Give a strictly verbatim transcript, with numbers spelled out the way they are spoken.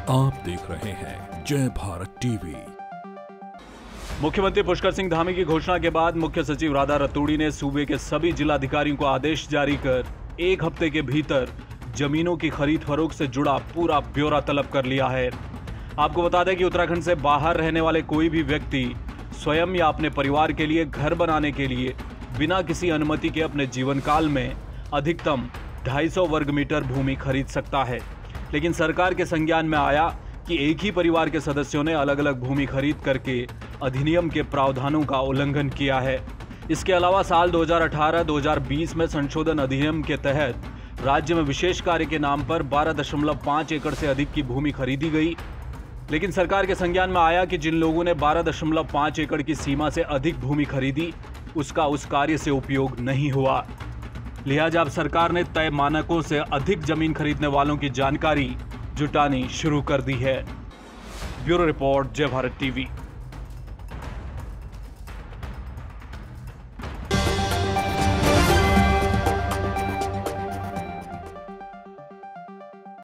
आप देख रहे हैं जय भारत टीवी। मुख्यमंत्री पुष्कर सिंह धामी की घोषणा के बाद मुख्य सचिव राधा रतूड़ी ने सूबे के सभी जिलाधिकारियों को आदेश जारी कर एक हफ्ते के भीतर जमीनों की खरीद फरोख्त से जुड़ा पूरा ब्यौरा तलब कर लिया है। आपको बता दें कि उत्तराखंड से बाहर रहने वाले कोई भी व्यक्ति स्वयं या अपने परिवार के लिए घर बनाने के लिए बिना किसी अनुमति के अपने जीवन काल में अधिकतम ढाई सौ वर्ग मीटर भूमि खरीद सकता है। लेकिन सरकार के संज्ञान में आया कि एक ही परिवार के सदस्यों ने अलग अलग भूमि खरीद करके अधिनियम के प्रावधानों का उल्लंघन किया है। इसके अलावा साल दो हज़ार अठारह दो हज़ार बीस में संशोधन अधिनियम के तहत राज्य में विशेष कार्य के नाम पर बारह दशमलव पाँच एकड़ से अधिक की भूमि खरीदी गई। लेकिन सरकार के संज्ञान में आया कि जिन लोगों ने बारह दशमलव पाँच एकड़ की सीमा से अधिक भूमि खरीदी उसका उस कार्य से उपयोग नहीं हुआ। लिहाजा अब सरकार ने तय मानकों से अधिक जमीन खरीदने वालों की जानकारी जुटानी शुरू कर दी है। ब्यूरो रिपोर्ट, जय भारत टीवी।